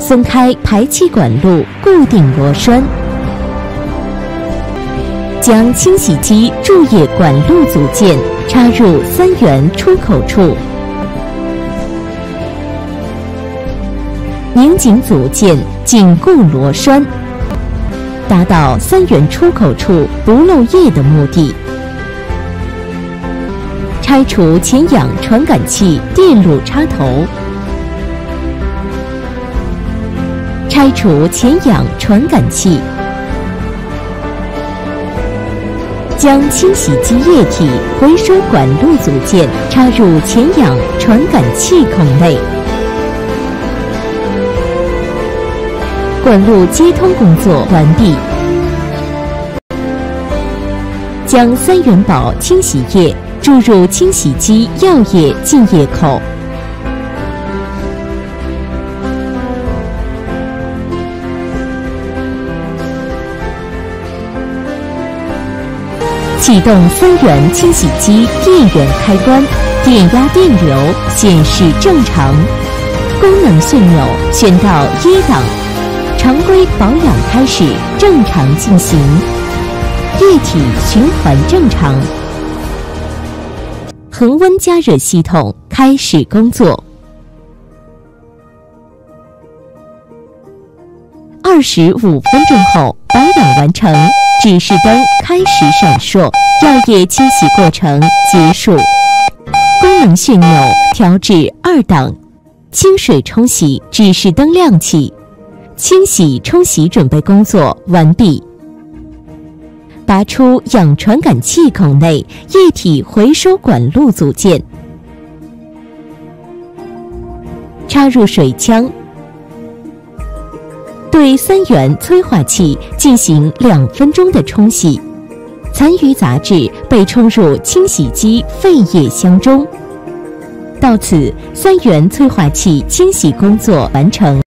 松开排气管路，固定螺栓。将清洗机注液管路组件插入3元出口处，拧紧组件，紧固螺栓，达到3元出口处不漏液的目的。拆除前氧传感器电路插头，拆除前氧传感器。将清洗机液体回收管路组件插入前氧传感器孔内，管路接通工作完毕。将3元宝清洗液注入清洗机药液进液口，启动3元清洗机电源开关，电压电流显示正常，功能旋钮旋到1档，常规保养开始正常进行，液体循环正常，恒温加热系统开始工作。25分钟后，保养完成，指示灯开始闪烁，药液清洗过程结束。功能旋钮调至2档，清水冲洗指示灯亮起，清洗冲洗准备工作完毕。拔出氧传感器孔内液体回收管路组件，插入水枪，对3元催化器进行2分钟的冲洗，残余杂质被冲入清洗机废液箱中。到此，3元催化器清洗工作完成。